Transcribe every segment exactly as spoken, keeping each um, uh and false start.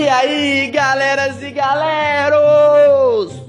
E aí, galeras e galeros!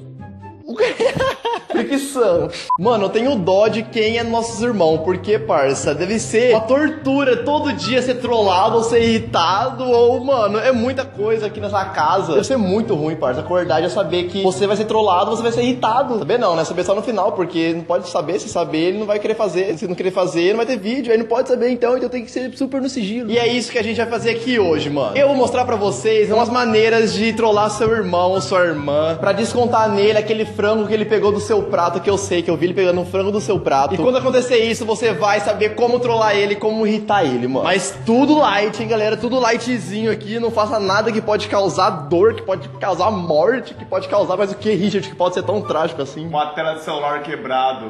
Fricção. Mano, eu tenho dó de quem é nossos irmãos. Porque, parça, deve ser uma tortura todo dia ser trollado ou ser irritado. Ou, mano, é muita coisa aqui nessa casa. Deve ser muito ruim, parça. Acordar já saber que você vai ser trollado, você vai ser irritado. Saber não, né? Saber só no final. Porque não pode saber. Se saber, ele não vai querer fazer. Se não querer fazer, não vai ter vídeo. Aí não pode saber, então. Então tem que ser super no sigilo. E é isso que a gente vai fazer aqui hoje, mano. Eu vou mostrar pra vocês umas maneiras de trollar seu irmão ou sua irmã. Pra descontar nele aquele frango que ele pegou do seu prato, que eu sei que eu vi ele pegando um frango do seu prato. E quando acontecer isso, você vai saber como trollar ele, como irritar ele, mano. Mas tudo light, hein, galera? Tudo lightzinho aqui. Não faça nada que pode causar dor, que pode causar morte, que pode causar mais o que, Richard, que pode ser tão trágico assim. Uma tela de celular quebrado.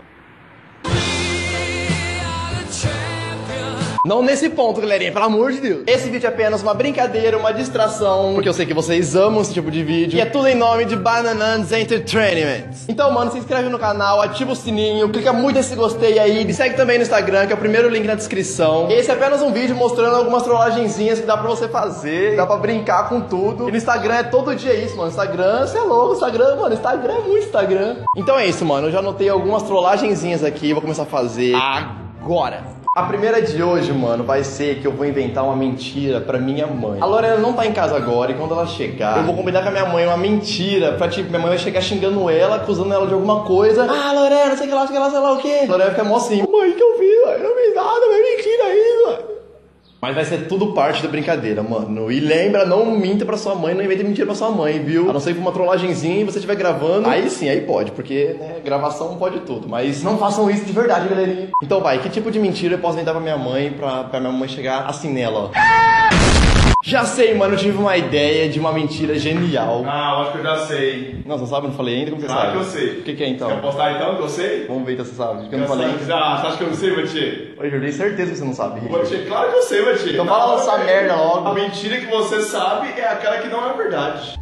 Não nesse ponto, galerinha, pelo amor de Deus. Esse vídeo é apenas uma brincadeira, uma distração, porque eu sei que vocês amam esse tipo de vídeo. E é tudo em nome de Bananans Entertainment. Então, mano, se inscreve no canal, ativa o sininho, clica muito nesse gostei aí. Me segue também no Instagram, que é o primeiro link na descrição. Esse é apenas um vídeo mostrando algumas trollagenzinhas que dá pra você fazer, dá pra brincar com tudo. E no Instagram é todo dia isso, mano. Instagram, você é louco, Instagram, mano, Instagram é muito Instagram. Então é isso, mano, eu já anotei algumas trollagenzinhas aqui, vou começar a fazer agora. A primeira de hoje, mano, vai ser que eu vou inventar uma mentira pra minha mãe. A Lorena não tá em casa agora e quando ela chegar, eu vou combinar com a minha mãe uma mentira pra, tipo, minha mãe vai chegar xingando ela, acusando ela de alguma coisa. Ah, Lorena, sei que lá, sei que lá, sei lá o quê. A Lorena fica mó assim, mãe, que eu vi, mano, não fiz nada, é mentira aí, mano. Mas vai ser tudo parte da brincadeira, mano. E lembra, não minta pra sua mãe, não inventa mentira pra sua mãe, viu? A não ser que for uma trollagenzinha e você estiver gravando. Aí sim, aí pode, porque, né, gravação pode tudo. Mas não façam isso de verdade, galerinha. Então vai, que tipo de mentira eu posso inventar pra minha mãe, pra, pra minha mãe chegar assim nela, ó? Já sei, mano, eu tive uma ideia de uma mentira genial. Ah, eu acho que eu já sei. Não, você sabe? Não falei ainda? Como você Claro sabe? que eu sei. O que que é então? Quer apostar então que eu sei? Vamos ver então você sabe. Porque eu não Já falei sabe. ainda. Ah, você acha que eu não sei, Matê? Oi, eu tenho certeza que você não sabe, Richard. Matê, claro que eu sei, Matê. Então fala Não, essa é- merda logo. A mentira que você sabe é aquela que não é verdade.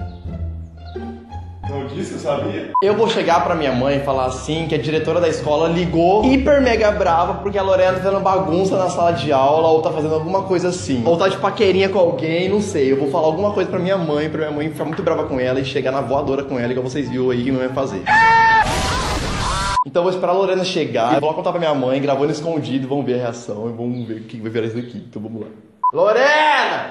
Não disse que eu sabia? Eu vou chegar pra minha mãe e falar assim que a diretora da escola ligou hiper mega brava porque a Lorena tá fazendo bagunça na sala de aula ou tá fazendo alguma coisa assim. Ou tá de paquerinha com alguém, não sei. Eu vou falar alguma coisa pra minha mãe, pra minha mãe ficar muito brava com ela e chegar na voadora com ela, igual vocês viram aí que não ia fazer. Então eu vou esperar a Lorena chegar, vou lá contar pra minha mãe, gravando escondido, vamos ver a reação e vamos ver o que vai virar isso aqui. Então vamos lá. Lorena!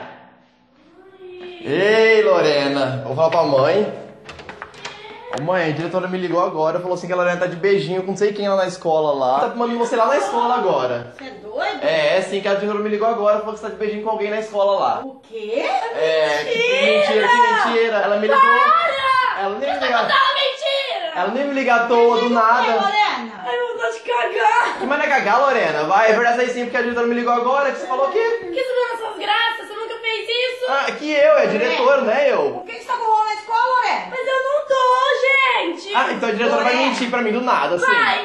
Ei, Lorena! Vou falar pra mãe. Ô mãe, a diretora me ligou agora, falou assim que a Lorena tá de beijinho com não sei quem lá na escola lá. Tá mandando você lá na escola agora. Você é doido? É, é sim, que a diretora me ligou agora, falou que você tá de beijinho com alguém na escola lá. O quê? É, que mentira, que mentira. Ela me ligou. Para! Ela nem me Você ligou. tá contando mentira! Ela nem me ligou à toa, do Mentira o quê, nada. Lorena? Ai, eu vou te cagar. Que manda cagar, Lorena? Vai, é verdade aí sim, porque a diretora me ligou agora, que você falou o quê? Por que você deu essas graças? Você nunca fez isso? Ah, que eu, é a diretora, né, eu? Por que você tá com rolo na escola, Lorena? Mas eu não tô, gente! Ah, então a diretora vai Lorena. mentir pra mim do nada, assim. Vai!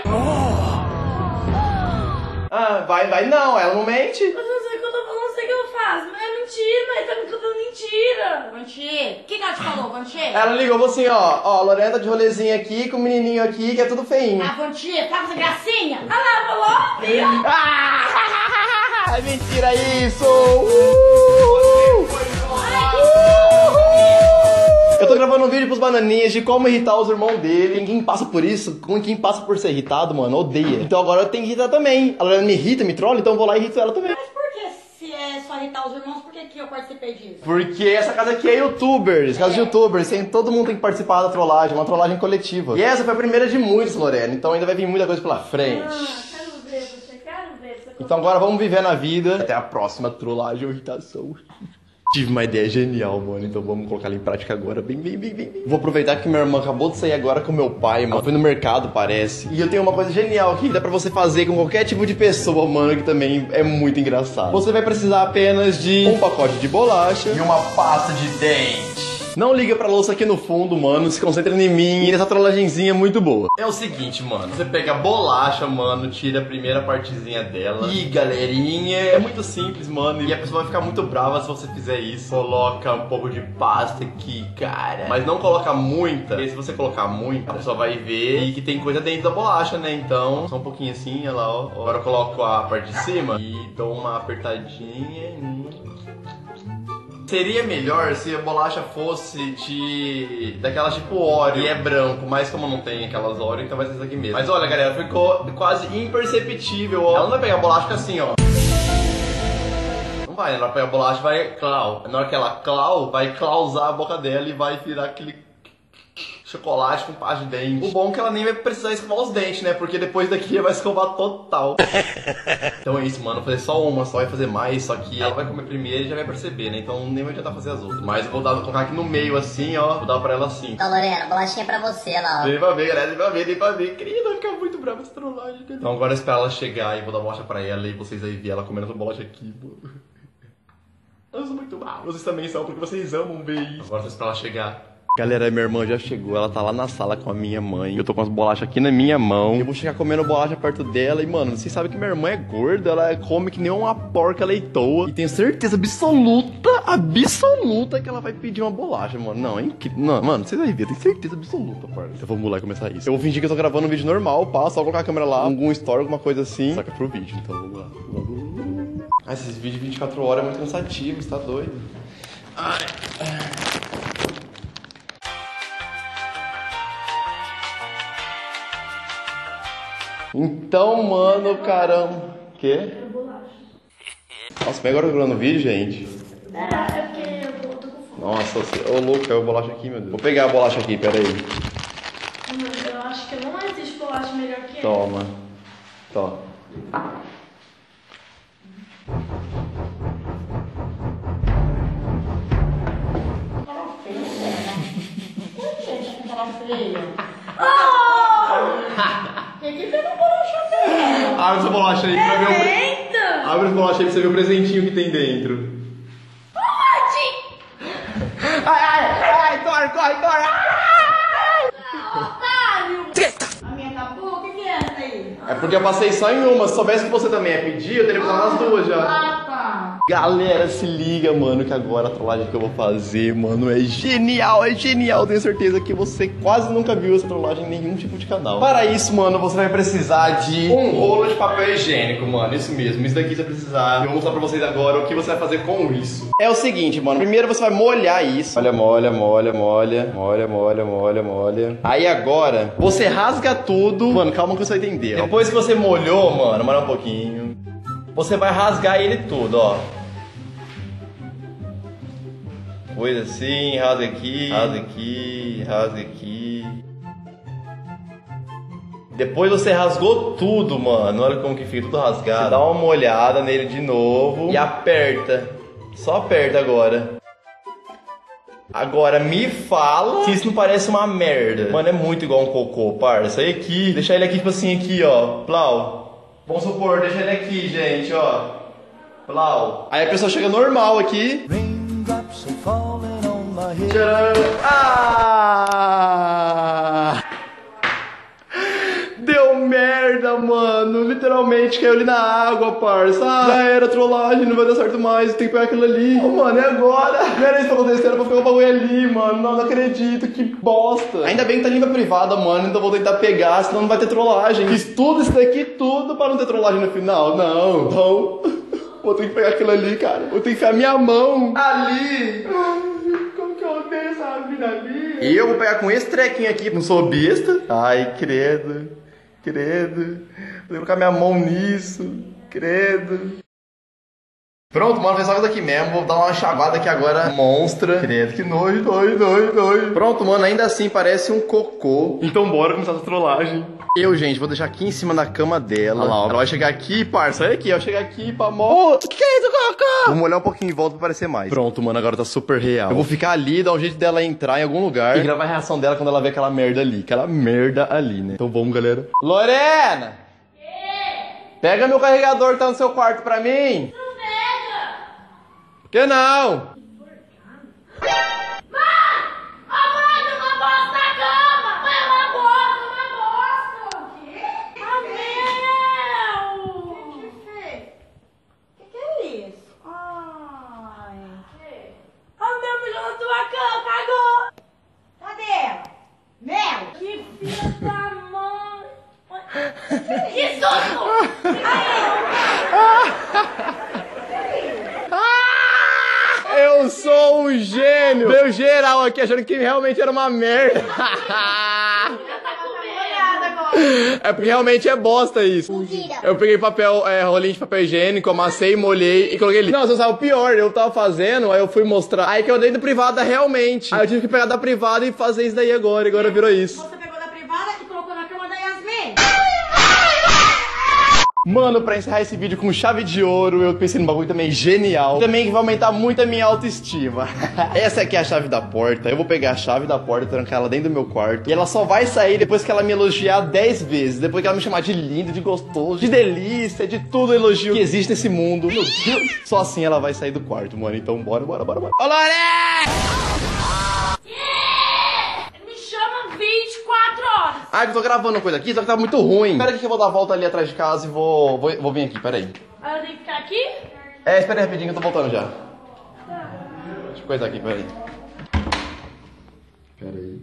Ah, vai, vai, não, ela não mente. Mas eu sei que eu tô falando, não sei o que eu faço. Mas é mentira, mas tá me contando mentira. Vanti, o que que ela te falou, Vanti? Ela ligou, falou assim, ó, ó, a Lorena tá de rolezinho aqui, com o menininho aqui, que é tudo feinho. Ah, Vanti, tá com essa gracinha? Ah lá, falou, viu? Ah, é mentira isso! Uh! Eu tô gravando um vídeo pros bananinhas de como irritar os irmãos dele. Quem passa por isso, quem passa por ser irritado, mano, odeia. Então agora eu tenho que irritar também. A Lorena me irrita, me trola, então eu vou lá e irrito ela também. Mas por que se é só irritar os irmãos, por que que eu participei disso? Porque essa casa aqui é youtubers, casa de youtubers, tem, todo mundo tem que participar da trollagem, uma trollagem coletiva. E essa foi a primeira de muitos, Lorena, então ainda vai vir muita coisa pela frente. Ah, quero ver você, quero ver você. Então agora vamos viver na vida. Até a próxima trollagem ou irritação. Tive uma ideia genial, mano, então vamos colocar ela em prática agora. Bem, bem, bem, bem, bem. Vou aproveitar que minha irmã acabou de sair agora com meu pai, mano. Ela foi no mercado, parece. E eu tenho uma coisa genial aqui que dá pra você fazer com qualquer tipo de pessoa, mano, que também é muito engraçado. Você vai precisar apenas de um pacote de bolacha e uma pasta de dente. Não liga pra louça aqui no fundo, mano. Se concentra em mim e nessa trollagenzinha muito boa. É o seguinte, mano. Você pega a bolacha, mano, tira a primeira partezinha dela. E, galerinha, é muito simples, mano. E a pessoa vai ficar muito brava se você fizer isso. Coloca um pouco de pasta aqui, cara. Mas não coloca muita. Porque se você colocar muita, a pessoa vai ver que tem coisa dentro da bolacha, né? Então, só um pouquinho assim, olha lá, ó. Agora eu coloco a parte de cima e dou uma apertadinha. Seria melhor se a bolacha fosse de... daquela tipo Oreo, e é branco, mas como não tem aquelas Oreo, então vai ser isso aqui mesmo. Mas olha, galera, ficou quase imperceptível, ó. Ela não vai pegar a bolacha assim, ó. Não vai, né? Ela vai pegar a bolacha e vai clau. Na hora que ela clau, vai clausar a boca dela e vai virar aquele... chocolate com pasta de dente. O bom é que ela nem vai precisar escovar os dentes, né? Porque depois daqui ela vai escovar total. Então é isso, mano. Vou fazer só uma, só vai fazer mais. Só que ela vai comer primeiro e já vai perceber, né? Então nem vai adiantar fazer as outras. Mas eu vou dar, vou colocar aqui no meio assim, ó. Vou dar pra ela assim. Então, Lorena, bolachinha pra você, lá, ó. Dei pra ver, galera. Dei pra ver, dei pra ver. Querida, vai ficar muito brava essa trollagem. Então agora eu espero ela chegar e vou dar bolacha pra ela. E vocês aí verem ela comendo essa bolacha aqui, mano. Eu sou muito mal. Vocês também são, porque vocês amam ver isso. Agora eu espero ela chegar. Galera, minha irmã já chegou, ela tá lá na sala com a minha mãe. Eu tô com as bolachas aqui na minha mão. Eu vou chegar comendo bolacha perto dela. E, mano, vocês sabem que minha irmã é gorda. Ela come que nem uma porca leitoa. E tenho certeza absoluta, absoluta que ela vai pedir uma bolacha, mano. Não, é incrível. Não, mano, vocês vão ver, eu tenho certeza absoluta, parça. Então vamos lá começar isso. Eu vou fingir que eu tô gravando um vídeo normal, pá, só colocar a câmera lá, algum story, alguma coisa assim. Só que é pro vídeo, então vamos lá. Ah, esses vídeos de vinte e quatro horas é muito cansativo, você tá doido? Ai. Então, mano, caramba. O quê? Nossa, mas agora eu tô gravando vídeo, gente? É, é porque eu tô com fome. Nossa, você... Ô, louco, caiu a bolacha aqui, meu Deus. Vou pegar a bolacha aqui, pera aí. Mas eu acho que não existe bolacha melhor que essa. Toma. Toma. Abre essa bolacha aí pra ver o... Eita! Abre essa bolacha aí pra você ver o presentinho que tem dentro. Pode! Ai, ai, ai, corre, corre, corre! Otário! A minha acabou? O que que é essa aí? É porque eu passei só em uma. Se soubesse que você também ia pedir, eu teria passado nas duas já. Ah, tá. Galera, se liga, mano, que agora a trollagem que eu vou fazer, mano, é genial, é genial. Tenho certeza que você quase nunca viu essa trollagem em nenhum tipo de canal. Para isso, mano, você vai precisar de um rolo de papel higiênico, mano. Isso mesmo, isso daqui você vai precisar. Eu vou mostrar pra vocês agora o que você vai fazer com isso. É o seguinte, mano, primeiro você vai molhar isso. Olha, molha, molha, molha, molha, molha, molha, molha. Aí agora, você rasga tudo. Mano, calma que você vai entender, ó. Depois que você molhou, mano, molha um pouquinho. Você vai rasgar ele todo, ó. Coisa assim, rasga aqui, rasga aqui, rasga aqui. Depois você rasgou tudo, mano. Olha como que fica tudo rasgado. Você dá uma molhada nele de novo e aperta. Só aperta agora. Agora me fala se isso não parece uma merda. Mano, é muito igual um cocô, parça. Aí aqui, deixar ele aqui tipo assim, aqui, ó. Plau. Vamos supor, deixa ele aqui, gente, ó. Plau. Aí a pessoa chega normal aqui. Tcharam. Ah! Deu merda, mano. Literalmente caiu ali na água, parça. Ah, já era trollagem, não vai dar certo mais. Tem que pegar aquilo ali. Oh, mano, é agora. Não era isso que tá acontecendo, eu vou pegar o bagulho ali, mano. Não, não acredito, que bosta. Ainda bem que tá limpa privada, mano. Então vou tentar pegar, senão não vai ter trollagem. Fiz tudo isso daqui, tudo pra não ter trollagem no final. Não, então vou ter que pegar aquilo ali, cara. Vou ter que enfiar minha mão ali. Como que eu odeio essa vida ali? E eu vou pegar com esse trequinho aqui. Não sou besta. Ai, credo. Credo. Vou colocar minha mão nisso. Credo. Pronto, mano, fez só isso aqui mesmo. Vou dar uma enxaguada aqui agora. Monstra. Credo, que nojo, nojo, nojo, nojo. Pronto, mano, ainda assim parece um cocô. Então bora começar essa trollagem. Eu, gente, vou deixar aqui em cima da cama dela. Olha lá, ó. Ela vai chegar aqui, parça. Olha aqui, ó. Chegar aqui pra mó. O que, que é isso, cocô? Vou molhar um pouquinho em volta pra parecer mais. Pronto, mano, agora tá super real. Eu vou ficar ali, dar um jeito dela entrar em algum lugar e gravar a reação dela quando ela ver aquela merda ali. Aquela merda ali, né? Então vamos, galera. Lorena! Que? Pega meu carregador que tá no seu quarto pra mim. Não pega! Por que não? Que susto! Eu vídeo. Veio geral aqui achando que realmente era uma merda. É porque realmente é bosta isso. Mentira. Eu peguei papel, é, rolinho de papel higiênico, amassei, molhei e coloquei ali. Não, você sabe o pior, eu tava fazendo, aí eu fui mostrar. Aí que eu dei da privada realmente. Aí eu tive que pegar da privada e fazer isso daí agora, e agora virou isso. Você pegou da privada e colocou na cama da Yasmin. Mano, pra encerrar esse vídeo com chave de ouro, eu pensei num bagulho também genial. Também que vai aumentar muito a minha autoestima. Essa aqui é a chave da porta. Eu vou pegar a chave da porta, trancar ela dentro do meu quarto. E ela só vai sair depois que ela me elogiar dez vezes. Depois que ela me chamar de lindo, de gostoso, de delícia, de tudo elogio que existe nesse mundo. Meu Deus. Só assim ela vai sair do quarto, mano. Então bora, bora, bora, bora. Ô, Loré! vinte e quatro horas. Ah, eu tô gravando uma coisa aqui, só que tá muito ruim. Espera aqui que eu vou dar a volta ali atrás de casa e vou, vou, vou vir aqui, pera aí. Ah, eu tenho que ficar aqui? É, espera aí rapidinho que eu tô voltando já. Deixa eu coisar aqui, pera aí. Pera aí.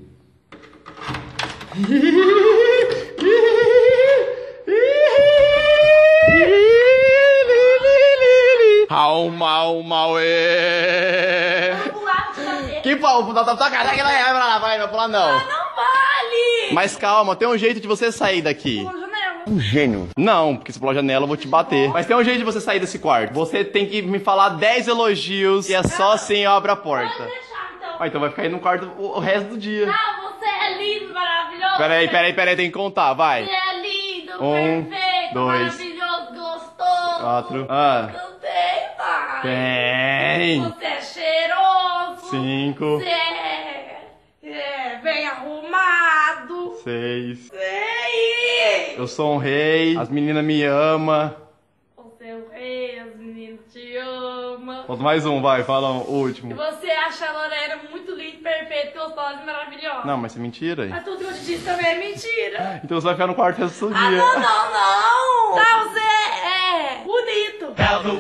Au, mau, mau, é. Vou pular, vou te bater. Que pau, tá, tá, tá, cara, vai lá, vai, não vai pular não. Ah, não vale. Mas calma, tem um jeito de você sair daqui. Pula a janela. Um gênio. Não, porque se pular a janela eu vou te bater. Mas tem um jeito de você sair desse quarto. Você tem que me falar dez elogios e é só assim eu abro a porta. Pode deixar, então. Ah, então vai ficar aí no quarto o, o resto do dia. Ah, você é lindo, maravilhoso. Peraí, peraí, peraí, tem que contar, vai. Você é lindo, Um, perfeito, dois, maravilhoso, gostoso. Quatro. Ah. Não tem, pai. Tem. Você é cheiroso. Cinco. Você é, é bem arrumado. Seis. Sei. Eu sou um rei. As meninas me amam. Você é o rei, os meninos te amam. Falta mais um, vai, fala o E último. você acha a Lorena muito linda, perfeita, gostosa e maravilhosa. Não, mas isso é mentira aí. Mas tudo que eu te disse também é mentira. Então você vai ficar no quarto o resto do Ah, dia. não, não, não. Tá, você é bonito.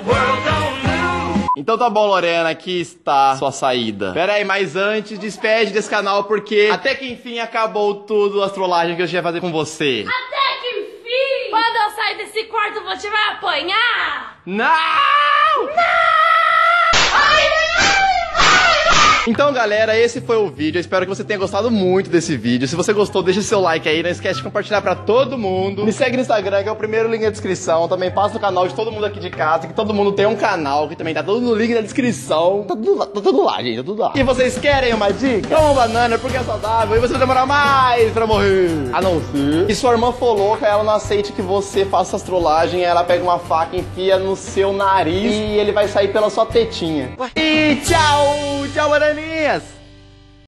Então tá bom, Lorena, aqui está sua saída. Pera aí, mas antes, despede desse canal, porque até que enfim acabou tudo as trollagens que eu ia fazer com você. Até que enfim. Quando eu sair desse quarto, você vai apanhar. Não! Não! Então, galera, esse foi o vídeo. Eu espero que você tenha gostado muito desse vídeo. Se você gostou, deixa seu like aí. Não esquece de compartilhar pra todo mundo. Me segue no Instagram, que é o primeiro link na descrição. Também passa no canal de todo mundo aqui de casa, que todo mundo tem um canal, que também tá tudo no link na descrição. Tá tudo lá, tá tudo lá, gente, tá tudo lá. E vocês querem uma dica? Toma banana, porque é saudável e você vai demorar mais pra morrer. A não ser que sua irmã for louca, ela não aceite que você faça as trollagens, ela pega uma faca, enfia no seu nariz e ele vai sair pela sua tetinha. E tchau, tchau, bananinhas.